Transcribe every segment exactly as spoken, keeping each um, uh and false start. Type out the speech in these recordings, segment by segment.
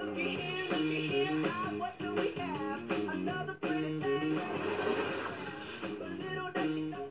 What do we have? Another pretty thing. Little does she know.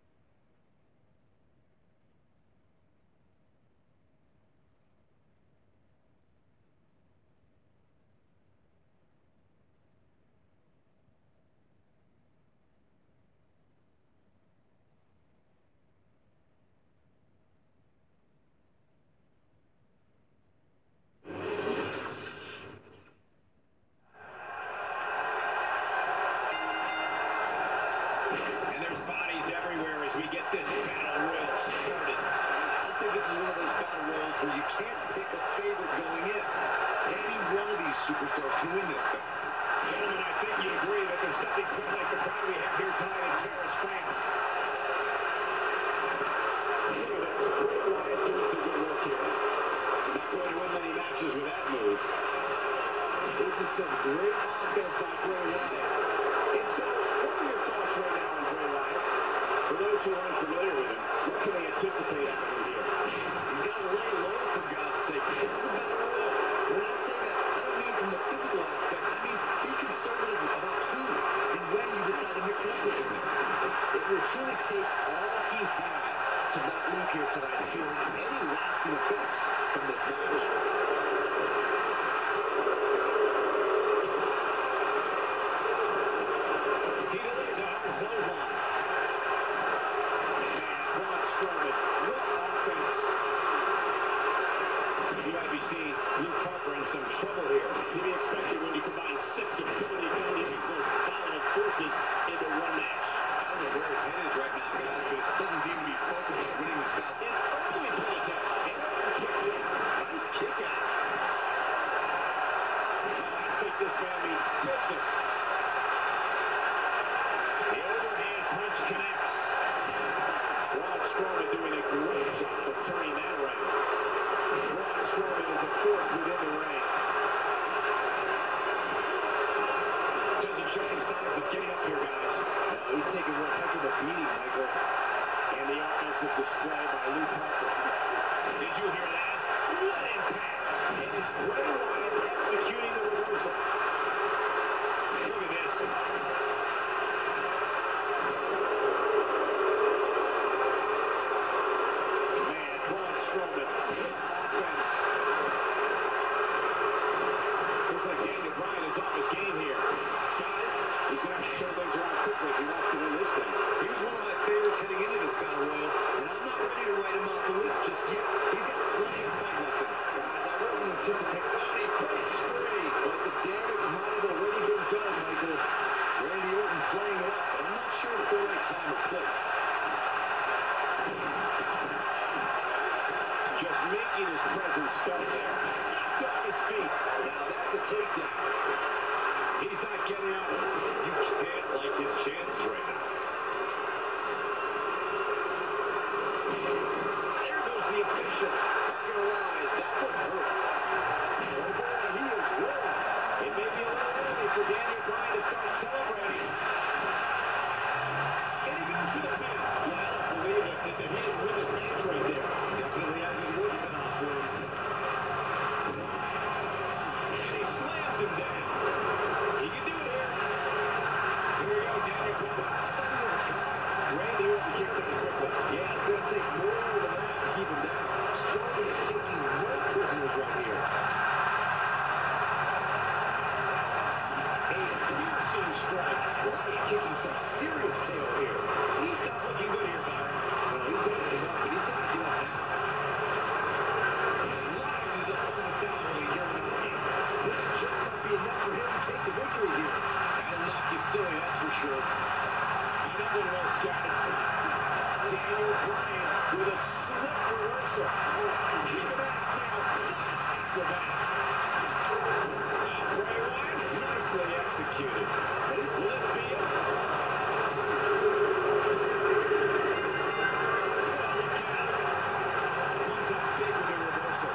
Everywhere as we get this battle royal started. I'd say this is one of those battle royals where you can't pick a favorite going in. Any one of these superstars can win this thing. Gentlemen, I think you agree that there's nothing quite like the crowd we have here tonight in Paris, France. Look at this. Bray Wyatt doing some good work here. Not going to win many matches with that move. This is some great offense by Bray Wyatt. And so, what are your thoughts right now on Bray Wyatt? For those who aren't familiar with him, what can they anticipate out of him here? He's got to lay low, for God's sake. This is a battle royal. When I say that, I don't mean from the physical aspect. I mean, be conservative about who and when you decide to mix it up with him. It will truly take all he has to not leave here tonight feeling any lasting effects from this match. He delivers a hard clothesline. Strowman, what offense. You might be seeing Luke Harper in some trouble here. To be expected when you combine six of W W E's most volatile forces into one match. I don't know where his head is right now, guys, but it doesn't seem to be focused on winning this battle. An early ponytail. And Harper kicks in. Nice kick out. Oh, I think this man means business. The overhand punch connects. Strowman doing a great job of turning that around. Braun Strowman is a force within the ring. Doesn't show any signs of getting up here, guys. No, he's taking one heck of a beating, Michael. And the offensive display by Luke Harper. Did you hear that? What impact! And is Bray Wyatt executing the reversal? Look at this. Strowman, offense. Looks like Daniel Bryan is off his game here. Guys, he's going to have to turn things around quickly if he wants to win this thing. He was one of my favorites heading into this battle royal, and I'm not ready to write him off the list just yet. He's got plenty of fight left in him. Guys, I wasn't anticipating. Oh, he breaks free. But the damage might have already been done, Michael. Randy Orton playing it up, and I'm not sure it's the right time or place. Just making his presence felt there. Knocked off his feet. Now that's a takedown. He's not getting up. You can't like his chances right now. There goes the official. Not gonna lie, that would hurt. Oh boy, he is rolling. It may be a little early for Daniel Bryan to start celebrating. And he goes for the pin. Yeah, I don't believe it that, that he didn't win this match right there. Definitely has his work cut off for him. And he slams him down. He can do it here. Here we go, Daniel Bryan. Randy Orton kicks out quickly. Yeah, it's going to take more than that to keep him down. Strowman is taking no prisoners right here. A piercing strike. Wyatt kicking some serious tail here. He's not looking good here, Byron. Well, he's going to give up, but he's got to give up now. He's locked his opponent down when he hears him again. This just might be enough for him to take the victory here. That'll knock you silly, that's for sure. Another well scouted. Daniel Bryan with a slip reversal. Keep it up now. That's acrobatic. Now Bray Wyatt, nicely executed. Will this be it? Comes up big with a reversal.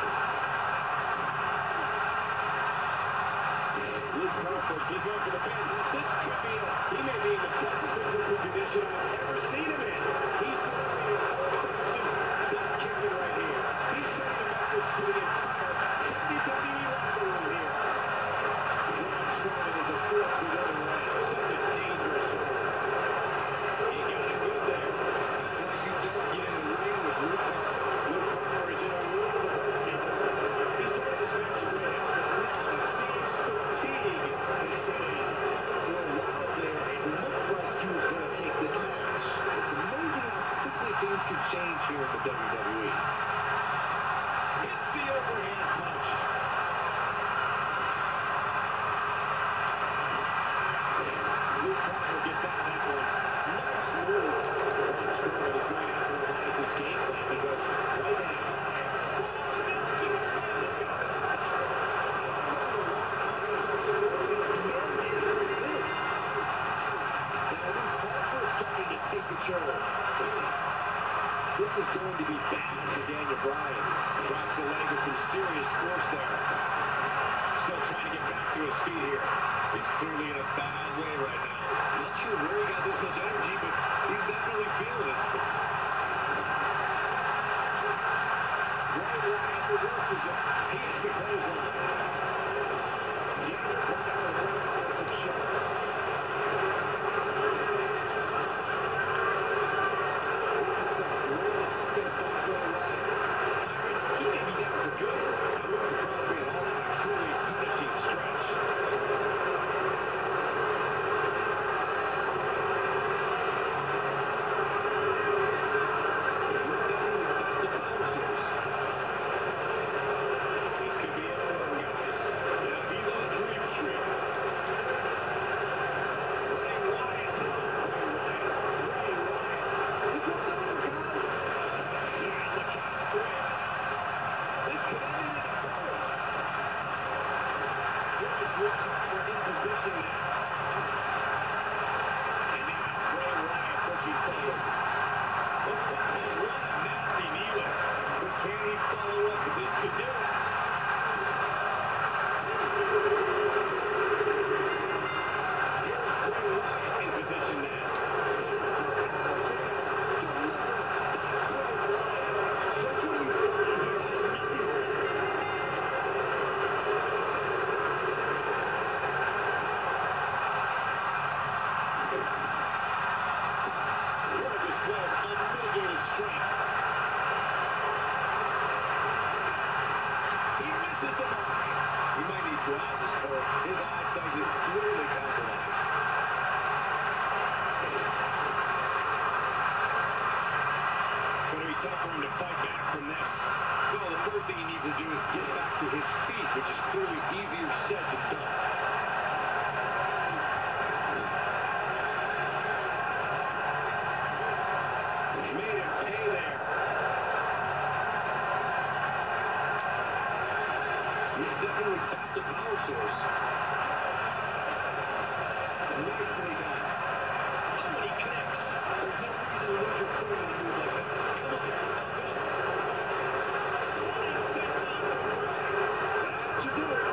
Luke Harper is on for the pin. This could be it. He may be in the best physical condition I've ever seen him in. He's delivering an old-fashioned butt kicking right here. He's sending a message to the entire W W E locker room. W W E. Hits the overhand punch. Luke Harper gets out of that one. Nice move. Braun Strowman is going to have to revise his game plan because right now, take control. This is going to be bad for Daniel Bryan. Drops the leg with some serious force there. Still trying to get back to his feet here. He's clearly in a bad way right now. Not sure where he got this much energy, but he's definitely feeling it. Bray Wyatt reverses it. He hits the clothesline. Daniel Bryan with some shot. Position now. And now Bray Wyatt pushing forward. Oh, what a nasty knee lift. But can he follow up? This could do it. Here's Bray Wyatt in position now. Sister Abigail delivered by Bray Wyatt. Just what you find here. Nothing left. Strength. He misses the mark. He might need glasses, or his eyesight is clearly compromised. Going to be tough for him to fight back from this. Well, the first thing he needs to do is get back to his feet, which is clearly easier said than done. He's definitely tapped the power source. Nicely done. Oh, and he connects. There's no reason to lose your footing in a move like that. Come on, tough it up. One and six on from Bray. That should do it.